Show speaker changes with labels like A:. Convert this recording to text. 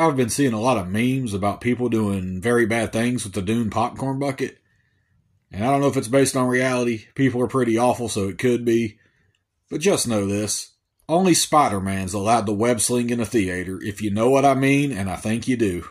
A: I've been seeing a lot of memes about people doing very bad things with the Dune popcorn bucket. And I don't know if it's based on reality. People are pretty awful, so it could be. But just know this. Only Spider-Man's allowed to web sling in a theater, if you know what I mean, and I think you do.